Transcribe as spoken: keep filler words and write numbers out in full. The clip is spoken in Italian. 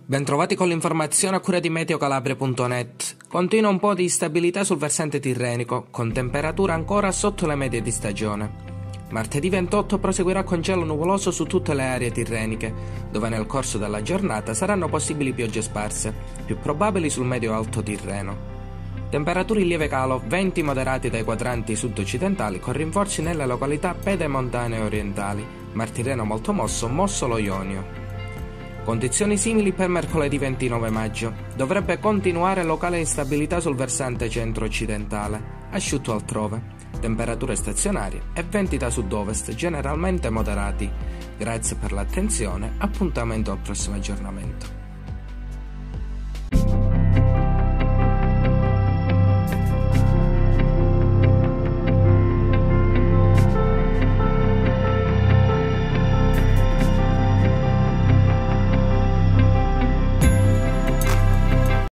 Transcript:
Bentrovati con l'informazione a cura di meteo calabria punto net. Continua un po' di instabilità sul versante tirrenico, con temperature ancora sotto le medie di stagione. Martedì ventotto proseguirà con cielo nuvoloso su tutte le aree tirreniche, dove nel corso della giornata saranno possibili piogge sparse, più probabili sul medio-alto Tirreno. Temperature in lieve calo, venti moderati dai quadranti sud-occidentali con rinforzi nelle località pedemontane orientali, Mar Tirreno molto mosso, mosso lo Ionio. Condizioni simili per mercoledì ventinove maggio. Dovrebbe continuare locale instabilità sul versante centro-occidentale, asciutto altrove, temperature stazionarie e venti da sud-ovest generalmente moderati. Grazie per l'attenzione, appuntamento al prossimo aggiornamento.